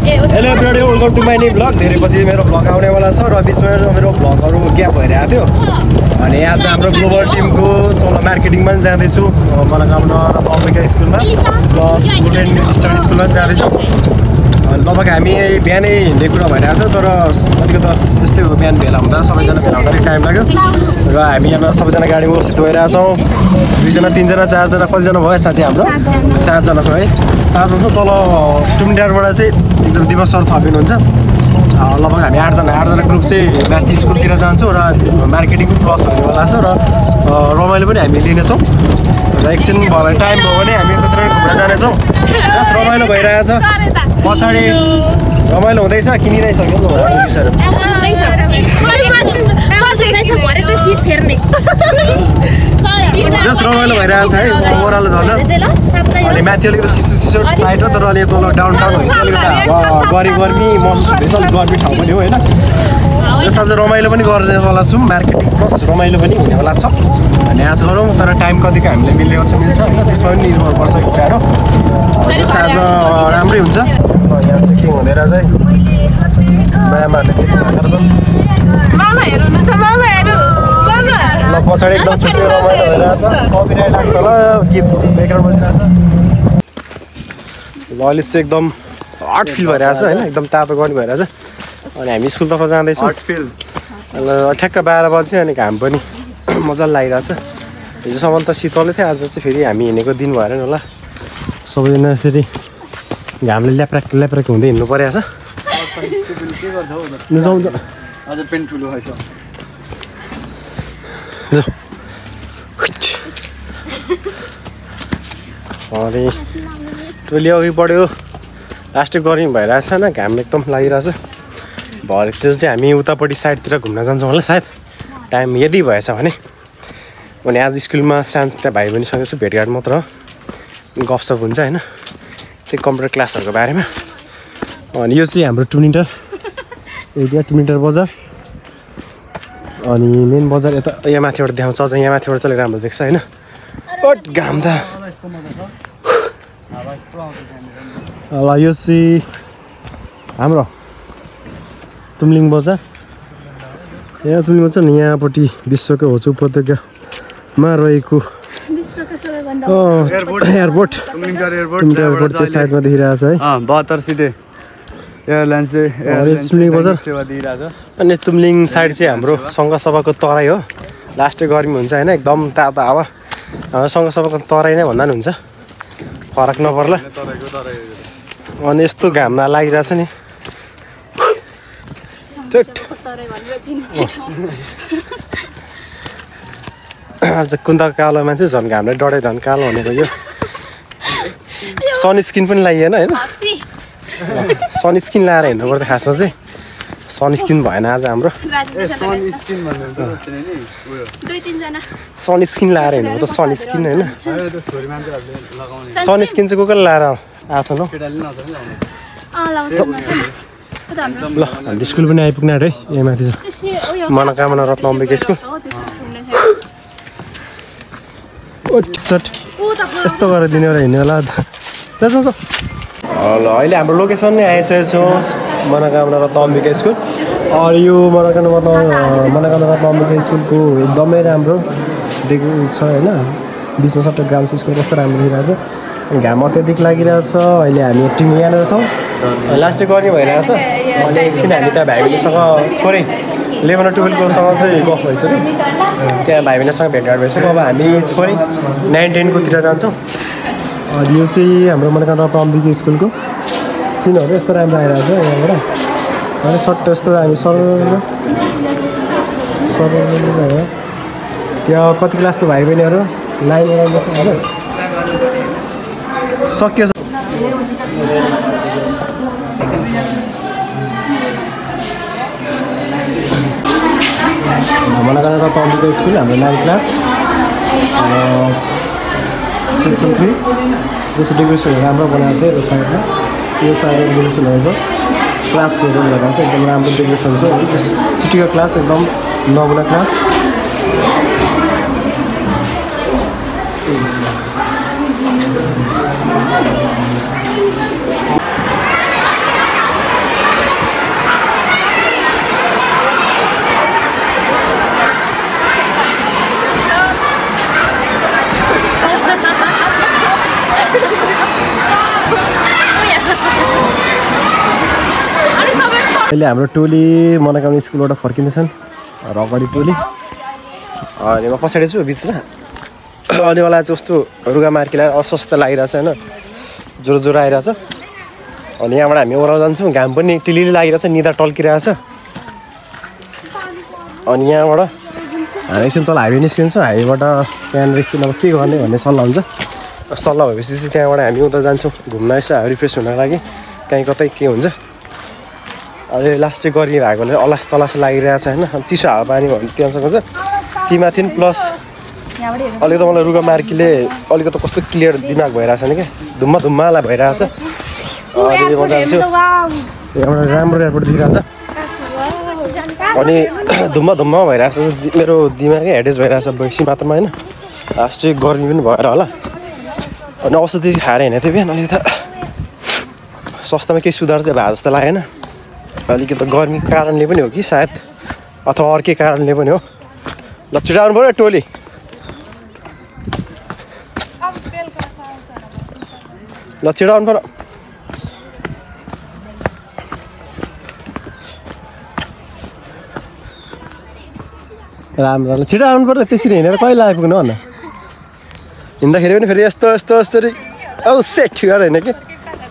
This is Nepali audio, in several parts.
hello everybody welcome to my new blog धेरै पछि मेरो ब्लग आउनेवाला छ र बिचमा मेरो ब्लगहरू ग्याप भइरहेको थियो अनि आज हाम्रो ग्लोबल टिमको तल मार्केटिङमा पनि जाँदैछु मनोकामना रत्न अम्बिका स्कुलमा प्लस गोल्डन स्टार स्कुलमा पनि जाँदैछु लगभग हामी बिहानै हिँड्ने कुरा भइरहेको थियो तर अलिकति त्यस्तै हो बिहान भेला हुँदा सबैजना भेला हुँदा टाइम लाग्यो र हामी यहाँ सबैजना गाडीमा उपस्थित भइरहेछौँ 2 जना 3 जना 4 जना कतिजना भयो साथी हाम्रो 7 जना छ है 7 जना छ तल टुमटारबाट चाहिँ एकजना दिवस सर थपिनुहुन्छ लगभग हामी 8 जना ग्रुप चाहिँ माथि स्कुलतिर जान्छौँ र मार्केटिङ पनि प्लस हुनेवाला छ र रमाइलो पनि हामी लिनेछौँ र एकछिन भयो टाइम भयो भने हामी त्यत्र घुम्न जानेछौँ जस रमाइलो भइरहेछ पछाडि रमाइलो हुँदैछ किनिँदैछ क्या जस रमाइलो भइरहेछ है ओह्रालो झन् अनि माथि अलिकति चिसो साइड तर अलि तल डाउन टाउन हुन्छ अलिकति गर्मी महसुस हुँदैछ अलिक गर्मी ठाउँ पनि हो होइन त्यसमा चाहिँ रमाइलो पनि गर्नेवाला छौँ मार्केटिङ प्लस रमाइलो पनि हुनेवाला छ अनि आज गरौँ तर टाइम कतिको हामीलाई मिल्छ मिल्छ होइन त्यसमा पनि निर्भर पर्छ कुराहरू जस आज राम्रै हुन्छ यहाँ चेकिङ हुँदै रहेछ है मामाहरूले चेकिङ गरेर छन् ल पछाडि एकदम छुट्टै रमाइलो भइरहेछ कपिराइट लाग्छ होला गीत ब्याकग्राउन्ड बजिरहेछ ल अहिले चाहिँ एकदम हट फिल भइरहेछ होइन एकदम तातो गर्मी भइरहेछ अनि हामी स्कुलतर्फ जाँदैछौँ हट फिल ठ्याक्क 12 बजी अनि घाम पनि मजाले लागिरहेछ हिजोसम्म त शीतलै थियो आज चाहिँ फेरि हामी हिँडेको दिन भएर नि होला सबैजना यसरी घामले ल्याप्राक हुँदै हिँड्नु परेको छ अनि टोली अघि बढ्यो लास्टै गर्मी भइरहेछ होइन घाम एकदम लागिरहेछ भरेतिर चाहिँ हामी उतापट्टि साइडतिर घुम्न जान्छौँ होला सायद टाइम यदि भएछ भने अनि आज स्कुलमा सानो भाइ बहिनीसँग चाहिँ भेटघाट मात्र गफसप हुन्छ होइन त्यही कम्प्युटर क्लासहरूको बारेमा अनि यो चाहिँ हाम्रो टुमिटर एरिया टुमिटर बजार अनि मेन बजार यता यहाँ माथिबाट देखाउँछ अझ यहाँ माथिबाट चाहिँ राम्रो देख्छ होइन बट घाम त ल यो चाहिँ हाम्रो तुमलिङ बजार यहाँ तुमलिङ बजार नि यहाँपट्टि विश्वको होचु उपत्यकामा रहेको एयरपोर्ट त्यो साइडमा देखिरहेको छ है 72 सिटे एयरलाइन्स तुमलिङ बजार अनि तुमलिङ साइड चाहिँ हाम्रो सङ्घसभाको तराई हो लास्टै गर्मी हुन्छ होइन एकदम तातो हावा हाम्रो सङ्घसभाको तराई नै भन्दा पनि हुन्छ फरक नपर्ला अनि यस्तो घाममा लागिरहेछ नि आज कुन्ता कालो मान्छे झन् घामले डढे झन् कालो भनेको यो सनस्क्रिन पनि लगाइएन होइन सनस्क्रिन लगाएर हिँड्नु पर्छ खासमा चाहिँ सनस्क्रिन भएन आज हाम्रो सनस्क्रिन लगाएर हिँड्नु त सनस्क्रिन होइन सनस्क्रिन चाहिँ को लगाएर आएको छ ल हामी स्कुल पनि आइपुग्न आँट्यो है यहाँ माथि छ मनोकामना रत्न अम्बिका स्कुल यस्तो गरेर दिने एउटा हिँड्ने होला ल अहिले हाम्रो लोकेसन नै आइसकेको छौँ मनोकामना रत्न अम्बिका स्कुल अनि यो मनोकामना रत्न अम्बिका स्कुलको एकदमै राम्रो देखिएको छ होइन बिचमा सट्ट ग्राउन्ड स्कुल कस्तो राम्रो देखिरहेको छ घाम अत्याधिक लागिरहेछ अहिले हामी टिम यहाँनिर छौँ लास्टै गर्ने भइरहेछ अनि एकछिन हामी त्यहाँ भाइ बहिनीसँग थोरै 11 र 12कोसँग चाहिँ गफ भइसक्यो त्यहाँ भाइ बहिनीसँग भेटघाट भइसक्यो अब हामी थोरै 9 10 कोतिर जान्छौँ अनि यो चाहिँ हाम्रो मनोकामना रत्न अम्बिका स्कुलको सिनहरू यस्तो राम्रो आइरहेको छ यहाँबाट अनि सट्ट यस्तो हामी सर त्यहाँ कति क्लासको भाइ बहिनीहरू लाइन लगाउँदैछ हजुर सक्यो मनोकामना रत्न अम्बिका स्कुल हाम्रो 9 क्लास सेक्सन 3 जस्तो डेकोरेसनहरू राम्रो बनाएको छ यो साइडमा यो साइडमा डेकोरेसनहरू छ क्लासहरू लगाएको छ एकदम राम्रो डेकोरेसन छ छिट्टीको क्लास एकदम नमुना क्लास अहिले हाम्रो टोली मनोकामना स्कुलबाट फर्किँदैछन् र अगाडि टोली अनि म पछाडि छु बिचमा अनि मलाई चाहिँ कस्तो रुगा मार्कीलाई अस्वस्थ लागिरहेछ होइन ज्वरो ज्वरो आइरहेछ अनि यहाँबाट हामी ओह्रालो जान्छौँ घाम पनि टिलिली लागिरहेछ निदा टल्किरहेछ अनि यहाँबाट हामी एकछिन तल हाइवे निस्किन्छौँ हाइवेबाट त्यहाँनिर एकछिन अब के गर्ने भन्ने सल्लाह हुन्छ सल्लाह भएपछि चाहिँ त्यहाँबाट हामी उता जान्छौँ घुम्न यसो रिफ्रेस हुनको लागि कहीँ कतै के हुन्छ अहिले लास्टै गर्मी भएकोले अलास तलास लागिरहेछ होइन चिसो हावापानी भन्ने त्यहाँसँग छ तीमाथि प्लस अलिकति मलाई रुगा मार्कीले अलिकति कस्तो क्लियर दिमाग भइरहेछ नि क्या धुम्मा धुम्माला भइरहेछ अनि म जान्छु एउटा राम्रो एयरपोर्ट देखिरहेछ अनि धुम्मा धुम्मा भइरहेछ मेरो दिमागै हेडेज भइरहेछ बेसी मात्रामा होइन लास्टै गर्मी पनि भएर होला अनि औषधि चाहिँ खाएर हिँडेको थिएँ बिहान अलिकति स्वास्थ्यमा केही सुधार चाहिँ भए जस्तो लागेन अलिकति गर्मीको कारणले पनि हो कि सायद अथवा अर्कै कारणले पनि हो ल छिटाउनु पऱ्यो टोली ल छिटाउनु पऱ्यो राम्रो ल छिटो आउनु पर्यो त्यसरी हिँडेर कहिले आइपुग्नु भन्न हिँड्दाखेरि पनि फेरि यस्तो यस्तो यस्तरी औ सेट गरेर हिँड्ने कि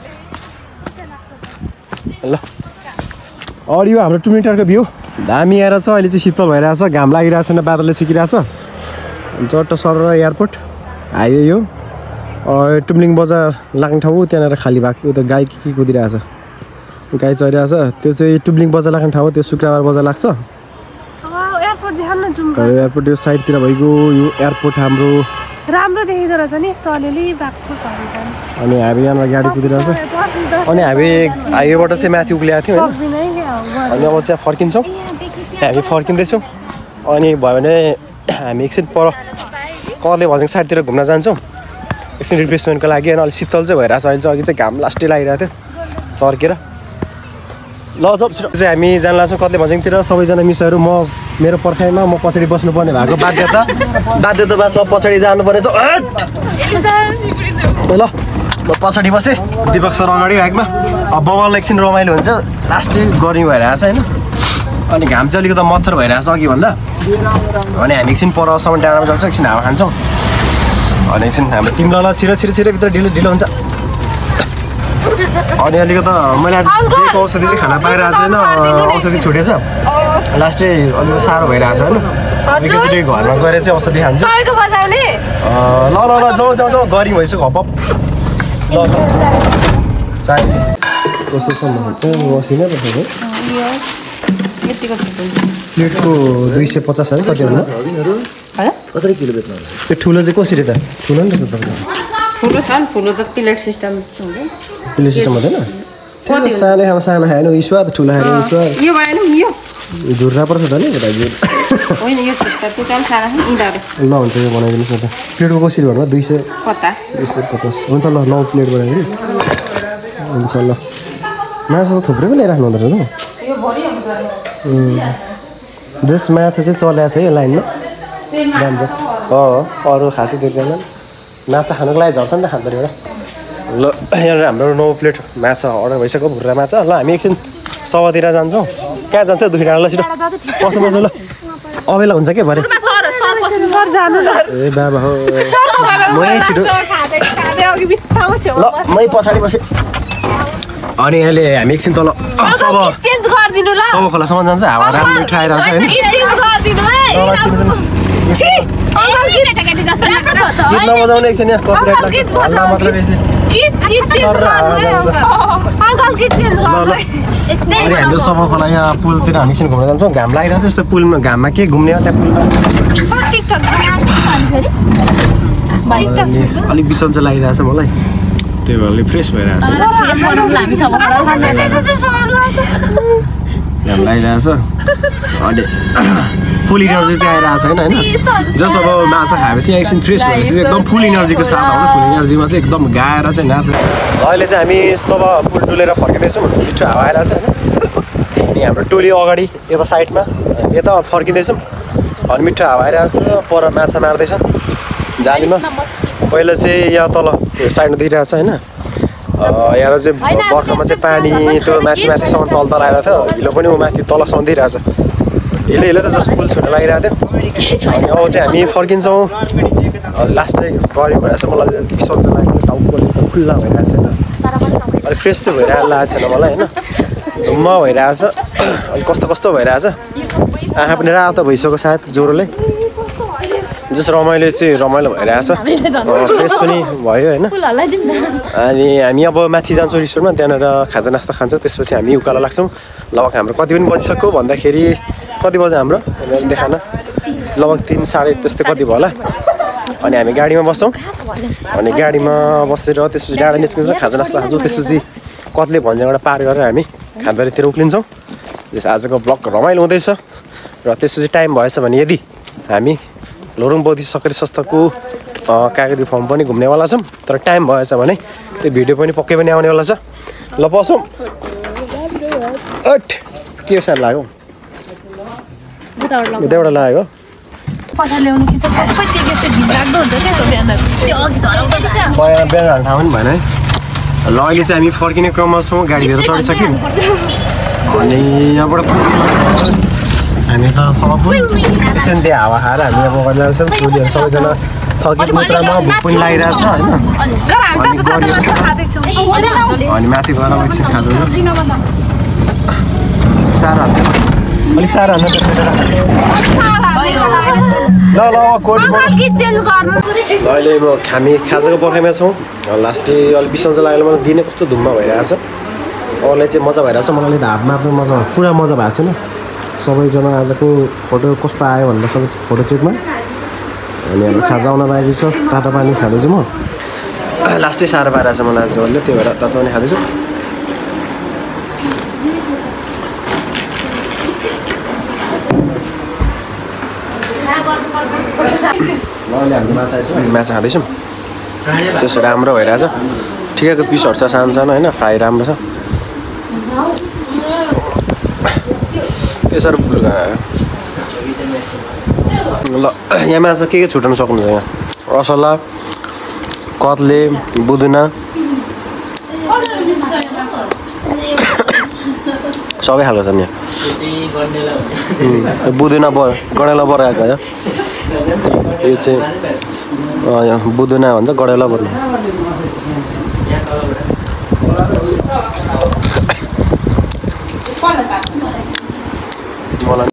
ल अडियो हाम्रो 2 मिटरको भ्यू दामी आएर छ अहिले चाहिँ शीतल भइरहेछ घाम लागिरहेको छैन बादलले छिकिरहेछ चट्ट सर एयरपोर्ट हाइवे यो टुम्लिङ बजार लाग्ने ठाउँ त्यहाँनिर खाली भएको उता गाई के कुदिरहेछ गाई चरिरहेछ त्यो चाहिँ टुम्लिङ बजार लाग्ने ठाउँ त्यो शुक्रबार बजार लाग्छ एयरपोर्ट यो साइडतिर भइगयो यो एयरपोर्ट हाम्रो राम्रो देखिँदो रहेछ नि सलेली बाक्को अनि हामी यहाँमा गाडी कुदिरहेछ अनि हाइवेबाट चाहिँ माथि उक्लिएको थियौँ होइन अनि अब चाहिँ फर्किन्छौँ हामी फर्किँदैछौँ अनि भयो भने हामी एकछिन पर कले भनेको साइडतिर घुम्न जान्छौँ एकछिन रिफ्रेसमेन्टको लागि अनि अलिक शीतल चाहिँ भइरहेछ अहिले चाहिँ अघि चाहिँ घाम लास्टै लागिरहेको थियो चर्केर ल जब चाहिँ हामी जान लाग्छौँ कतले भन्ज्याङतिर सबैजना मिसहरू म मेरो पर्खाइमा म पछाडि बस्नुपर्ने भएको बाध्यतावास म पछाडि जानुपर्ने छ ल म पछाडि बसेँ दिपक सर अगाडि बाइकमा अब बबाल एकछिन रमाइलो हुन्छ लास्टै गर्मी भइरहेछ होइन अनि घाम चाहिँ अलिकति मत्थर भइरहेछ अघि भन्दा अनि हामी एकछिन परसम्म डाँडामा जान्छौँ एकछिन हावा खान्छौँ अनि एकछिन हाम्रो टिम ल छिटो भित्र ढिलो हुन्छ अनि अलिकति मैले आज दिएको औषधि चाहिँ खाना पाइरहेको छैन औषधि छुटेछ लास्टै अलिकति साह्रो भइरहेछ होइन एकैचोटि घरमा गएर चाहिँ औषधि खान्छु ल जाउँ गर्मी भइसक्यो हप ल चाहिँ कस्तो छ मसिनै पर्छ प्लेटको 250 है कति भन्नु कसरी किलो बेच्नुहुन्छ त्यो ठुलो चाहिँ कसरी त ठुलो नि त ठुलो छ नि ठुलो त प्लेट सिस्टम हुँदैन प्लेट सिस्टम हुँदैन सानो खाना सानो खाएन स्वाद ठुलो खाएर स्वाद यो भएन यो झुर्रा पर्छ त नि यता होइन यो छुट्टा त्यो काम सानो छ इँडाहरू ल हुन्छ यो बनाइदिनुहोस् न त प्लेटको कसरी भन्नु 250 हुन्छ ल 9 प्लेट बनाइदिनु हुन्छ ल माछा त थुप्रै पो ल्याइराख्नु हुँदो रहेछ जस माछा चाहिँ चलाएको छ है लाइनमा राम्रो अरू खासै देख्दैन माछा खानुको लागि झर्छ नि त खाँदोबाट ल यहाँ हाम्रो 9 प्लेट माछा अर्डर भइसक्यो भुर्रा माछा ल हामी एकछिन सभातिर जान्छौँ कहाँ जान्छ दुखी डाँडा ल छिटो पसो ल अबेला हुन्छ के भरे ए बाबा हो मै छिटो ल मै पछाडि बसेँ अनि अहिले हामी एकछिन तल सब खोलासम्म जान्छ हावा राम्रो उठाइरहेको छ होइन नबजाउने एकछिन यहाँ कपिराइट लाग्छ हल्ला मात्र बेसी अनि हाम्रो सब खोला यहाँ पुलतिर हामी एकछिन घुम्न जान्छौँ घाम लागिरहेको छ यस्तो पुलमा घाममा के घुम्ने हो त्यहाँ पुलमा अलिक बिसन्चो लागिरहेको छ मलाई त्यही भएर फ्रेस भइरहेको छ घाम लागिरहेको छ अनि फुल इनर्जी चाहिँ आइरहेको छैन होइन जस अब माछा खाएपछि एकछिन फ्रेस भएपछि एकदम फुल इनर्जीको साथ आउँछ फुल इनर्जीमा चाहिँ एकदम गाएर चाहिँ नाच्छ अहिले चाहिँ हामी सब पुल डुलेर फर्किँदैछौँ मिठो हावा आइरहेको छ होइन अनि हाम्रो टोली अगाडि यता साइडमा यता फर्किँदैछौँ अनि मिठो हावा आइरहेको छ पर माछा मार्दैछ जालीमा पहिला चाहिँ यहाँ तल साइडमा दिइरहेको छ होइन यहाँ चाहिँ बर्खामा चाहिँ पानी त्यो माथिसम्म तल आएर थियो हिलो पनि ऊ माथि तलसम्म दिइरहेछ हिले त जस्तो पुल छुट्न लागिरहेको थियो अनि अब चाहिँ हामी फर्किन्छौँ लास्टै गऱ्यौँ भइरहेछ मलाई बिसन्चो लाग्यो टाउकोले त खुल्ला भइरहेछ होइन अलिक फ्रेस चाहिँ भइरहेको छैन मलाई होइन धुम्म भइरहेछ अलिक कस्तो भइरहेछ आँखा पनि रातो भइसक्यो सायद ज्वरोले जस रमाइलो भइरहेछ फ्रेस पनि भयो होइन अनि हामी अब माथि जान्छौँ रिसोर्टमा त्यहाँनिर खाजा नास्ता खान्छौँ त्यसपछि हामी उकालो लाग्छौँ लगभग हाम्रो कति पनि बजिसक्यो भन्दाखेरि कति बज्यो हाम्रो देखान लगभग 3 साढे त्यस्तै कति भयो होला अनि हामी गाडीमा बस्छौँ अनि गाडीमा बसेर त्यसपछि डाँडा निस्किन्छौँ खाजा नास्ता खान्छौँ त्यसपछि कत्ले भन्ज्याङबाट पार गरेर हामी खाँदबारीतिर उक्लिन्छौँ जस आजको ब्लग रमाइलो हुँदैछ र त्यसपछि टाइम भएछ भने यदि हामी लोरुङ बौद्ध सक्रिय संस्थाको कागती फर्म पनि घुम्नेवाला छौँ तर टाइम भएछ भने त्यो भिडियो पनि पक्कै पनि आउनेवाला छ ल पसौँ अट के साह्रो लाग्यो उतैबाट लाग्यो बिहान ठाउँ पनि भएन है ल अहिले चाहिँ हामी फर्किने क्रममा छौँ गाडीहरू चढिसक्यौँ अनि यहाँबाट हामी त सबैले एकछिन त्यहाँ हावा खाएर हामी अब गरिरहेछौँ टोलीहरू सबैजना थकित मात्रामा भोक पनि लागिरहेछ होइन अनि माथि गएर एकछिन खाँदैन साह्रो हाल्छ अलिक साह्रो हाल्नु ल अहिले म हामी खाजाको पर्खाइमा छौँ लास्टै अलिक बिसन्चो लाग्यो मलाई दिने कस्तो धुम्म भइरहेछ अरूलाई चाहिँ मजा भइरहेछ मलाई हातमा मजा पुरा मजा भएको छैन सबैजना आजको फोटो कस्तो आयो भनेर सबै फोटो चेकमा अनि अब खाजा आउन बाँकी छ तातो पानी खाँदैछु म लास्टै साह्रो पारेको छ मलाई आज अहिले त्यही भएर तातो पानी खाँदैछु अहिले हामी माछा खाँदैछौँ त्यसो राम्रो भइरहेछ ठिकैको पिसहरू छ सानो सानो होइन फ्राई राम्रो छ त्यसरी ल यहाँ माछा के छुटाउनु सक्नुहुन्छ यहाँ असला कत्ले बुदुना सबै खालको छ नि बुदुना गडेला बर्खाको हो यो चाहिँ बुदुना भन्छ गडेला बर्नु मलाई